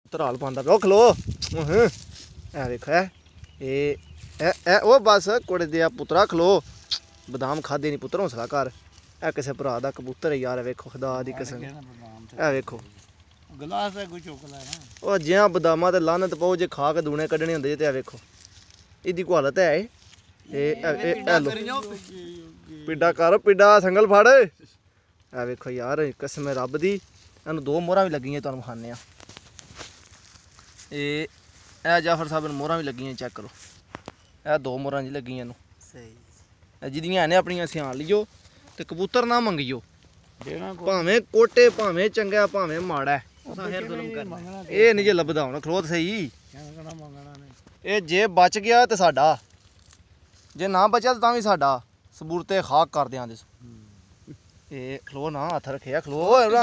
ਧਰਾਲ ਪਾਉਂਦਾ ਪਿਆ। ਉਹ ਖਲੋ ਐ ਵੇਖੋ ਇਹ ਉਹ ਬਸ ਕੁੜੇ ਦੇ ਆ ਪੁੱਤਰਾ ਖਲੋ। ਬਦਾਮ ਖਾਦੇ ਨਹੀਂ ਪੁੱਤਰ, ਹੌਸਲਾ ਕਰ। ਇਹ ਕਿਸੇ ਭਰਾ ਦਾ ਕਬੂਤਰ ਹੈ ਯਾਰ, ਵੇਖੋ ਖੁਦਾ ਦੀ ਕਸਮ। ਇਹ ਵੇਖੋ ਗਲਾਸ ਹੈ ਕੋਈ ਚੁੱਕ ਲੈ ਨਾ। ਉਹ ਜਿਹਾਂ ਬਦਾਮਾਂ ਤੇ ਲਾਨਤ ਪਾਓ ਜੇ ਖਾ ਕੇ ਦੂਣੇ ਕੱਢਣੇ ਹੁੰਦੇ ਤੇ ਇਹ ਵੇਖੋ ਇਹਦੀ ਕੋਈ ਹਾਲਤ ਹੈ। ਇਹ ਲੋ ਪਿੱਡਾ ਕਰ, ਪਿੱਡਾ ਸੰਗਲ ਫੜ। ਇਹ ਵੇਖੋ ਯਾਰ ਕਸਮ ਰੱਬ ਦੀ, ਇਹਨੂੰ 2 ਮੋਹਰਾਂ ਵੀ ਲੱਗੀਆਂ ਤੁਹਾਨੂੰ ਵਿਖਾਉਂਦੇ ਆ। ਇਹ ਜਾਫਰ ਸਾਹਿਬ ਨੂੰ ਮੋਹਰਾਂ ਵੀ ਲੱਗੀਆਂ, ਚੈੱਕ ਕਰੋ। ਇਹ 2 ਮੋਹਰਾਂ ਜੀ ਲੱਗੀਆਂ ਇਹਨੂੰ ਸਹੀ। ਜਿਹਦੀਆਂ ਨੇ ਆਪਣੀਆਂ ਸਿਆਣ ਲਿਓ ਤੇ ਕਬੂਤਰ ਨਾ ਮੰਗਿਓ, ਭਾਵੇਂ ਕੋਟੇ ਭਾਵੇਂ ਚੰਗਾ ਭਾਵੇਂ ਮਾੜਾ। ਇਹ ਨਹੀਂ ਜੇ ਲੱਭਦਾ ਹੁਣ ਖਲੋਤ ਸਹੀ। ਇਹ ਜੇ ਬਚ ਗਿਆ ਤੇ ਸਾਡਾ, ਜੇ ਨਾ ਬਚਿਆ ਤਾਂ ਵੀ ਸਾਡਾ। ਸਬੂਰਤੇ ਖਾਕ ਕਰ ਦਿਆਂ ਦੇ। ਇਹ ਖਲੋ ਨਾ, ਹੱਥ ਰੱਖਿਆ ਖਲੋ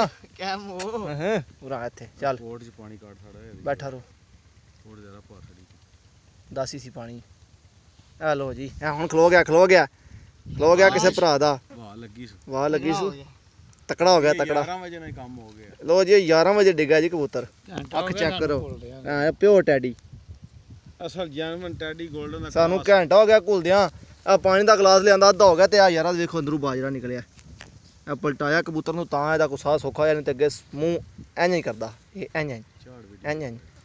ਪੂਰਾ ਇੱਥੇ ਚੱਲ। ਪਾਣੀ ਕੱਢ ਸਾੜਾ ਬੈਠਾ ਰੋ, ਥੋੜਾ ਜਿਆਦਾ ਪਾ ਛੜੀ 10 ਸੀ ਪਾਣੀ। ਆ ਲੋ ਜੀ, ਇਹ ਹੁਣ ਖਲੋ ਗਿਆ ਕਿਸੇ ਭਰਾ ਦਾ। ਵਾਹ ਲੱਗੀ ਸੂ, ਤਕੜਾ ਹੋ ਗਿਆ ਤਕੜਾ। 11 ਵਜੇ ਨਾਲ ਕੰਮ ਹੋ ਗਿਆ। ਲੋ ਜੀ 11 ਵਜੇ ਡਿੱਗਾ ਜੀ ਕਬੂਤਰ। ਅੱਖ ਚੈੱਕ ਕਰੋ, ਪਿਓਰ ਟੈਡੀ, ਅਸਲ ਜਰਮਨ ਟੈਡੀ 골ਡਨ ਦਾ। ਸਾਨੂੰ ਘੰਟਾ ਹੋ ਗਿਆ ਘੁਲਦਿਆਂ। ਆ ਪਾਣੀ ਦਾ ਗਲਾਸ ਲਿਆਂਦਾ ਅੱਧਾ ਹੋ ਗਿਆ ਤੇ ਆ ਯਾਰ ਵੇਖੋ ਅੰਦਰੋਂ ਬਾਜਰਾ ਨਿਕਲਿਆ। ਆ ਪਲਟਾਇਆ ਕਬੂਤਰ ਨੂੰ ਤਾਂ ਇਹਦਾ ਕੋਈ ਸਾਹ ਸੌਖਾ ਹੋਇਆ, ਨਹੀਂ ਤੇ ਅੱਗੇ ਮੂੰਹ ਇੰਝ ਹੀ ਕਰਦਾ। ਇਹ ਇੰਝ